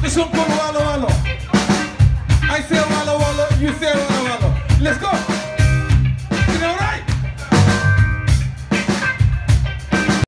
This one called Walla Walla. I say Walla Walla, you say Walla Walla. Let's go.